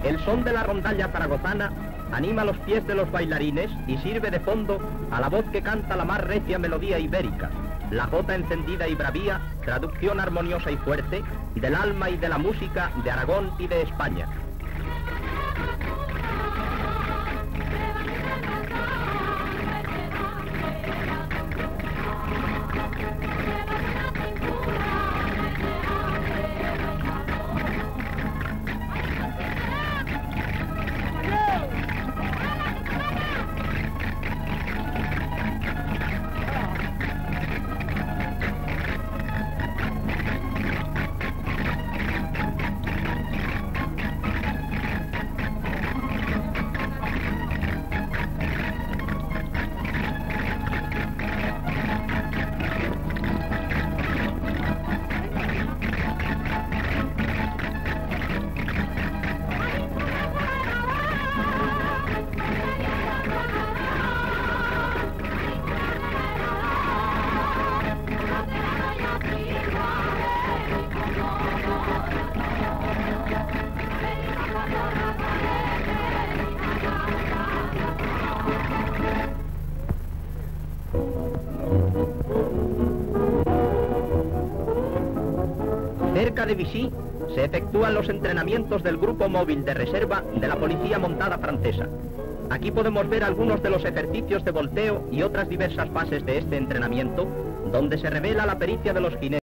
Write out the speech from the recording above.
El son de la rondalla zaragozana anima los pies de los bailarines y sirve de fondo a la voz que canta la más recia melodía ibérica, la jota encendida y bravía, traducción armoniosa y fuerte del alma y de la música de Aragón y de España. Cerca de Vichy se efectúan los entrenamientos del grupo móvil de reserva de la Policía Montada francesa. Aquí podemos ver algunos de los ejercicios de volteo y otras diversas fases de este entrenamiento, donde se revela la pericia de los jinetes.